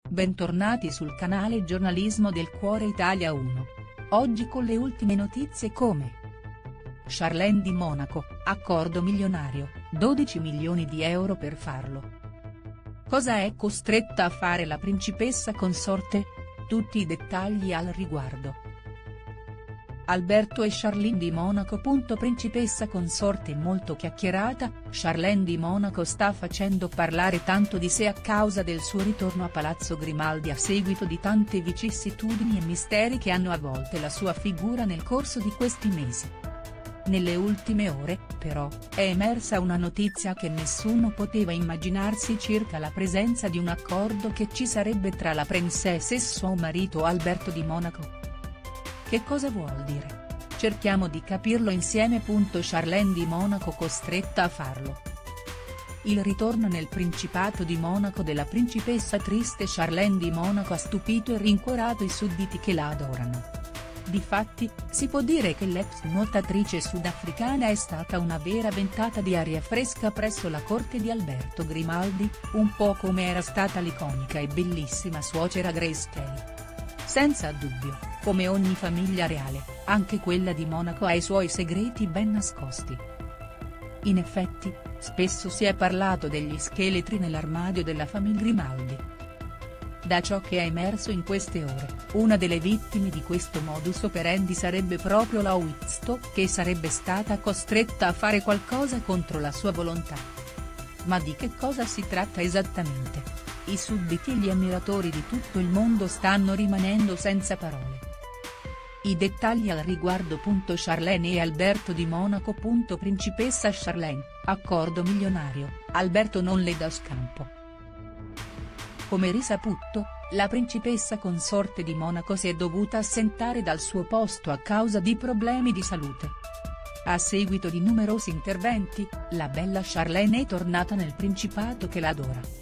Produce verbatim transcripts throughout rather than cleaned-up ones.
Bentornati sul canale Giornalismo del Cuore Italia uno. Oggi con le ultime notizie come Charlene di Monaco, accordo milionario, dodici milioni di euro per farlo. Cosa è costretta a fare la principessa consorte? Tutti i dettagli al riguardo. Alberto e Charlene di Monaco. Principessa consorte molto chiacchierata, Charlene di Monaco sta facendo parlare tanto di sé a causa del suo ritorno a Palazzo Grimaldi a seguito di tante vicissitudini e misteri che hanno avvolto la sua figura nel corso di questi mesi. Nelle ultime ore, però, è emersa una notizia che nessuno poteva immaginarsi circa la presenza di un accordo che ci sarebbe tra la princessa e suo marito Alberto di Monaco. Che cosa vuol dire? Cerchiamo di capirlo insieme. Charlene di Monaco costretta a farlo. Il ritorno nel Principato di Monaco della principessa triste Charlene di Monaco ha stupito e rincuorato i sudditi che la adorano. Difatti, si può dire che l'ex nuotatrice sudafricana è stata una vera ventata di aria fresca presso la corte di Alberto Grimaldi, un po' come era stata l'iconica e bellissima suocera Grace Kelly. Senza dubbio, come ogni famiglia reale, anche quella di Monaco ha i suoi segreti ben nascosti. In effetti, spesso si è parlato degli scheletri nell'armadio della famiglia Grimaldi. Da ciò che è emerso in queste ore, una delle vittime di questo modus operandi sarebbe proprio la Wittstock, che sarebbe stata costretta a fare qualcosa contro la sua volontà. Ma di che cosa si tratta esattamente? I sudditi e gli ammiratori di tutto il mondo stanno rimanendo senza parole. I dettagli al riguardo. Charlene e Alberto di Monaco. Principessa Charlene, accordo milionario, Alberto non le dà scampo. Come risaputo, la principessa consorte di Monaco si è dovuta assentare dal suo posto a causa di problemi di salute. A seguito di numerosi interventi, la bella Charlene è tornata nel principato che la adora.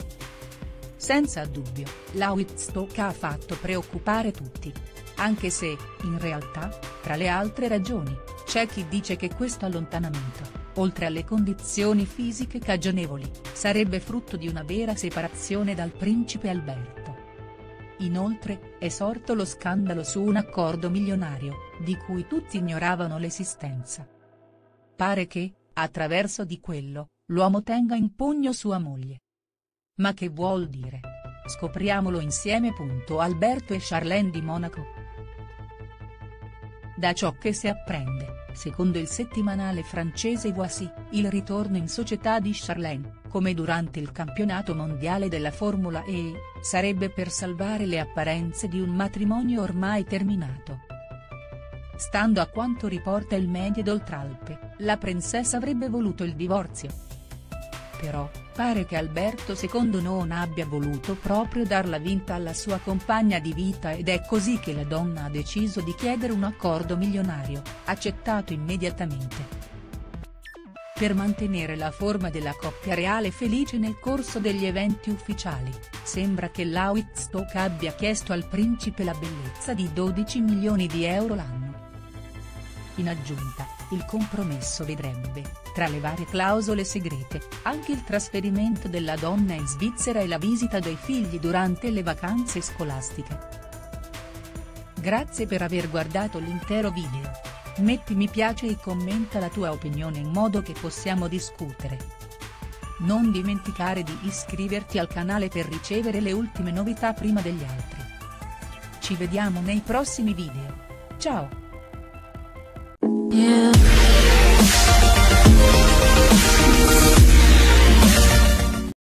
Senza dubbio, la Wittstock ha fatto preoccupare tutti. Anche se, in realtà, tra le altre ragioni, c'è chi dice che questo allontanamento, oltre alle condizioni fisiche cagionevoli, sarebbe frutto di una vera separazione dal principe Alberto. Inoltre, è sorto lo scandalo su un accordo milionario, di cui tutti ignoravano l'esistenza. Pare che, attraverso di quello, l'uomo tenga in pugno sua moglie. Ma che vuol dire? Scopriamolo insieme. Alberto e Charlene di Monaco. Da ciò che si apprende, secondo il settimanale francese Voici, il ritorno in società di Charlene, come durante il campionato mondiale della Formula E, sarebbe per salvare le apparenze di un matrimonio ormai terminato. Stando a quanto riporta il Media d'Oltralpe, la princessa avrebbe voluto il divorzio. Però, pare che Alberto secondo non abbia voluto proprio darla vinta alla sua compagna di vita ed è così che la donna ha deciso di chiedere un accordo milionario, accettato immediatamente. Per mantenere la forma della coppia reale felice nel corso degli eventi ufficiali, sembra che la Wittstock abbia chiesto al principe la bellezza di dodici milioni di euro l'anno. In aggiunta, il compromesso vedrebbe, tra le varie clausole segrete, anche il trasferimento della donna in Svizzera e la visita dei figli durante le vacanze scolastiche. Grazie per aver guardato l'intero video. Metti mi piace e commenta la tua opinione in modo che possiamo discutere. Non dimenticare di iscriverti al canale per ricevere le ultime novità prima degli altri. Ci vediamo nei prossimi video. Ciao!